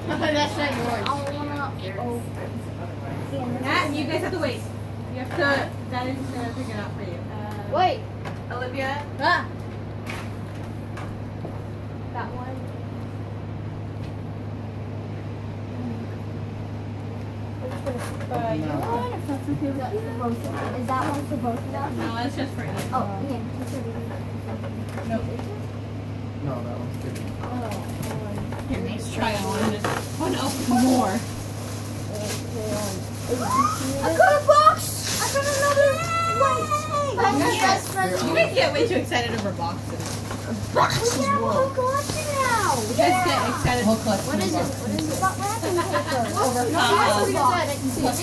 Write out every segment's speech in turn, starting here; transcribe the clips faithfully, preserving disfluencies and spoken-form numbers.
That's not yours. I wanna. Oh. Nat, you guys have to wait. You have to. Daddy's gonna pick it up for you. Uh, Wait. Olivia. Ah. That one. Uh, you want? If that's okay with you. Is that one for both of them? No, it's just for you. Oh, yeah. Nope. No, that one's big. Here, let's try one. Just one open more. I got a box! I got another light! You guys get way too excited over boxes. Boxes! We have a whole collection now! You guys get excited. Whole collection. What is it? What is it? About wrapping paper. Over No, commas. that's what it said. I can see it.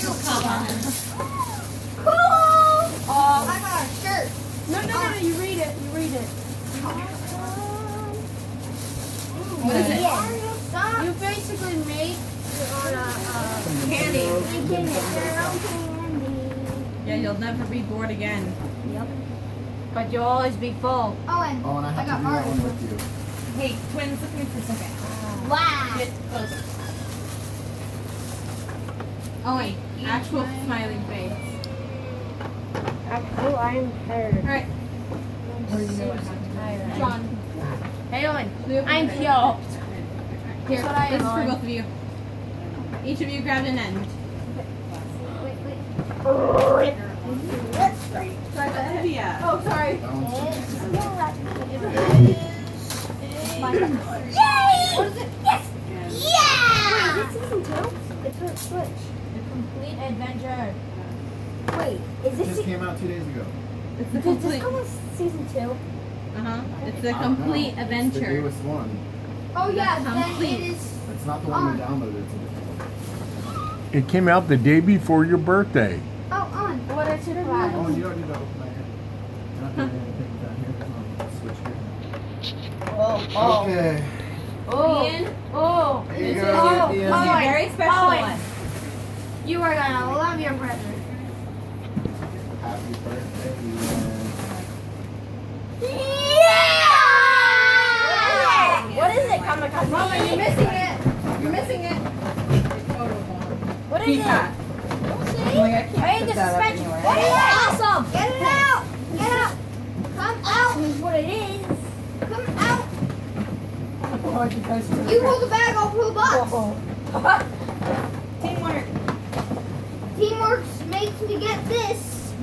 Cool! Um, I got a shirt. no, no, no, no. You read it. You read it. What is it? Yeah. You basically make your own uh, uh, Candy. You can make your own candy. Yeah, you'll never be bored again. Yep. but you'll always be full. Oh, and Oh, and I have I got to do that Mario. one with you. Hey, twins, look at me for a second. Wow. Get close. Oh wait, actual smiling face. Oh, I'm tired. Alright. John. Hey, Owen. Luke. I'm here. Here, That's what I this is am for on. both of you. Each of you grab an end. Wait, wait. Try the Olivia. Oh, sorry. That one's Yay! What is it? Yes! Yeah! Wait, is it season two? It's a Switch. The Complete Adventure. Wait, is It this just came out two days ago. It's the Did this complete. come with season two? Uh-huh. It's the I don't complete know. It's the adventure. newest one. Oh yeah, then Complete. it is. It's not the one we downloaded. It's a different one. It came out the day before your birthday. Oh, on. What is it Oh, about? you don't need to open my hand. You're not doing anything down here. Come on, switch here. Oh, oh. Okay. Oh. Ian, Oh. Here you this go. is your, Oh, this is Ian. your Owen, very special Owen. one. You are gonna love your present. Happy birthday, Ian. Yeah! What is it, Kamikaze? Mama, you're missing it. You're missing it. What is Peacock. it? Hey, this is magic. What is it? Awesome. Get it out! Get it out! Come out! Is what it is. Come out! You hold the bag, I'll pull the box. Teamwork. Teamwork makes me get this.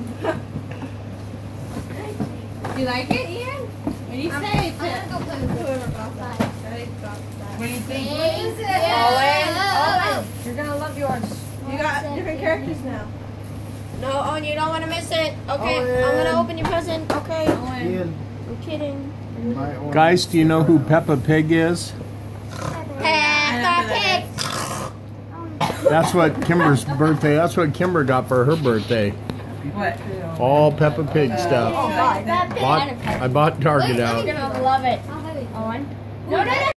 Do you like it, Ian? What do you say? I'm gonna go play with whoever got that. What do you think? Owen, Owen, you're gonna love yours. You got different characters now. No, Owen, you don't want to miss it. Okay, Owen. I'm gonna open your present. Okay, Owen. Ian, I'm kidding. my orange. Guys, do you know who Peppa Pig is? Peppa Pig. That's what Kimber's birthday, that's what Kimber got for her birthday. What? All Peppa Pig stuff. God, Bought, I bought Target out. you're gonna love it. I'll have it. Owen. No, no, no.